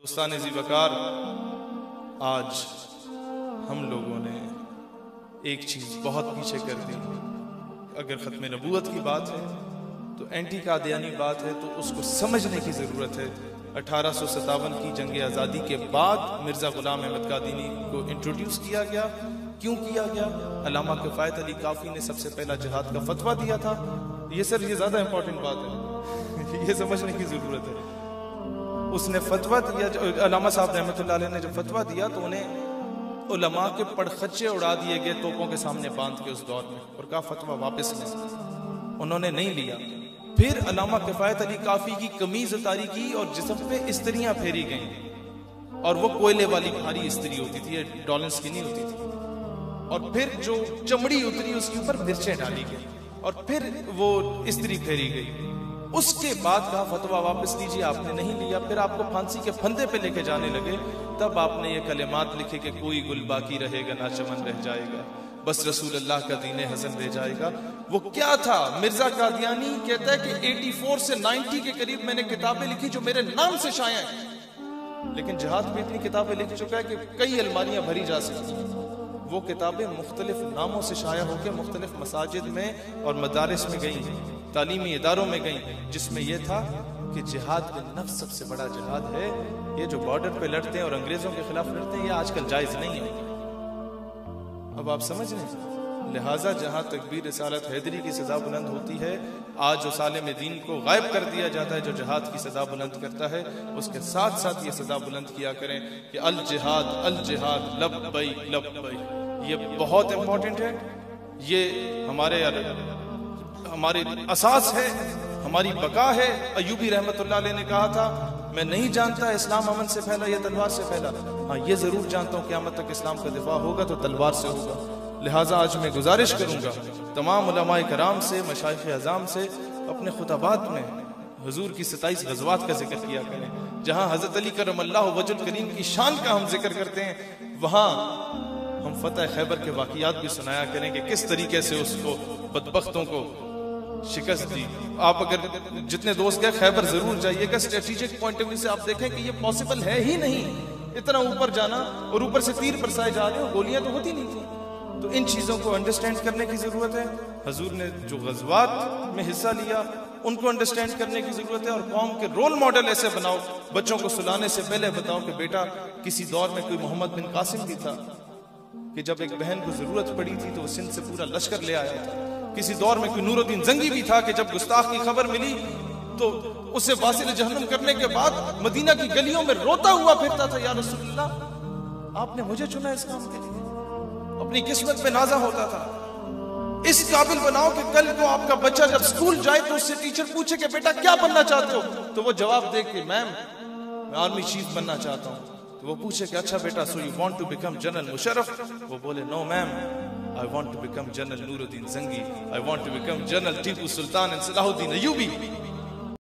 दोस्तान ज़ीवकार, आज हम लोगों ने एक चीज़ बहुत पीछे कर दी। अगर ख़त्म नबूवत की बात है तो एंटी कादियानी बात है तो उसको समझने की ज़रूरत है। 1857 की जंग आज़ादी के बाद मिर्ज़ा ग़ुलाम अहमद कादियानी को इंट्रोड्यूस किया गया। क्यों किया गया? अल्लामा किफ़ायत अली काफ़ी ने सबसे पहला जिहाद का फतवा दिया था। ये ज़्यादा इंपॉर्टेंट बात है ये समझने की ज़रूरत है। उसने फतवा दिया, अल्लामा साहब रहमतुल्लाह अलैह ने जो फतवा दिया तो उन्हें उलमा के पड़खच्चे उड़ा दिए गए तोपों के सामने बांध के उस दौर में, और कहा फतवा वापस लें। उन्होंने नहीं लिया। फिर अल्लामा किफ़ायत अली काफ़ी की कमीज उतारी की और जिस्म पे इस्त्रियां फेरी गईं, और वो कोयले वाली भारी इस्त्री होती थी, डॉलर्स की नहीं होती थी। और फिर जो चमड़ी उतरी उसके ऊपर मिर्चें डाली गई और फिर वो इस्त्री फेरी गई। उसके बाद कहा फतवा वापस लीजिए, आपने नहीं लिया। फिर आपको फांसी के फंदे पे लेके जाने लगे, तब आपने ये कलिमात लिखे कि कोई गुल बाकी रहेगा ना चमन रह जाएगा, बस रसूल अल्लाह का दीन हसन रह जाएगा। वो क्या था? मिर्जा कादियानी कहता है कि 84 से 90 के करीब मैंने किताबें लिखी जो मेरे नाम से शाया हैं, लेकिन जिहाद में इतनी किताबें लिख चुका है कि कई अलमारियां भरी जा सकती हैं। वो किताबें मुख्तलिफ नामों से शाया होकर मुख्तलिफ मसाजिद में और मदारिस में गई, तालीमी इदारों में गई, जिसमें यह था कि जिहाद में नफ्स सबसे बड़ा जिहाद है। ये जो बॉर्डर पे लड़ते हैं और अंग्रेजों के खिलाफ लड़ते हैं, ये आजकल जायज नहीं है। अब आप समझ रहे? लिहाजा जहां तकबीर रिसालत हैदरी की सदा बुलंद होती है, आज उस आलिम दीन को गायब कर दिया जाता है जो जिहाद की सदा बुलंद करता है। उसके साथ साथ ये सदा बुलंद किया करें कि अल जिहाद लब्बैक लब्बैक। ये बहुत इंपॉर्टेंट है। ये हमारे असास है, हमारी बका है। अयूबी रहमतुल्लाह अलैह ने कहा था, मैं नहीं जानता इस्लाम अमन से फैला या तलवार से फैला, हाँ ये जरूर जानता हूँ क़यामत तक इस्लाम का दिफा होगा तो तलवार से होगा। लिहाजा आज मैं गुजारिश करूंगा तमाम उलमाए कराम से, मशाइख अज़ाम से, अपने खुताबात में हुजूर की 27 गज़वात का जिक्र किया करें। जहाँ हज़रत अली करमल्लाहु वजहुल करीम की शान का हम जिक्र करते हैं, वहाँ हम फतह खैबर के वाक़ियात भी सुनाया करें कि किस तरीके से उसको बदबख्तों को शिकस्त दी। आप अगर जितने दोस्त गए खैबर जरूर जाइएगा। स्ट्रेटेजिक पॉइंट ऑफ व्यू से आप देखें कि ये पॉसिबल है ही नहीं इतना ऊपर जाना, और ऊपर से तीर बरसाए जा रहे हो, गोलियां तो होती नहीं थी। तो इन चीजों को अंडरस्टैंड करने की जरूरत है। हुजूर ने जो गज़वात में हिस्सा लिया उनको अंडरस्टैंड करने की जरूरत है, और कौम के रोल मॉडल ऐसे बनाओ। बच्चों को सुलाने से पहले बताओ कि बेटा, किसी दौर में कोई मोहम्मद बिन कासिम भी था कि जब एक बहन को जरूरत पड़ी थी तो वो सिंध से पूरा लश्कर ले आया था। किसी दौर में कोई नूरुद्दीन जंगी भी था कि जब गुस्ताख की खबर मिली तो उसे वासिल जहन्नम करने के बाद मदीना की गलियों में रोता हुआ फिरता था, या रसूलल्लाह आपने मुझे चुना इस काम के लिए। अपनी किस्मत पे नाजा होता था। इस काबिल बनाओ कि कल को आपका बच्चा जब स्कूल जाए तो उससे टीचर पूछे कि बेटा क्या बनना चाहते हो, तो वो जवाब दे कि मैम मैं आर्मी चीफ बनना चाहता हूँ। तो वो पूछे कि अच्छा बेटा, so you want to become general Musharraf? वो बोले no ma'am, I want to become General Nuruddin Zangi. I want to become General Tipu Sultan and Salahuddin Ayyubi.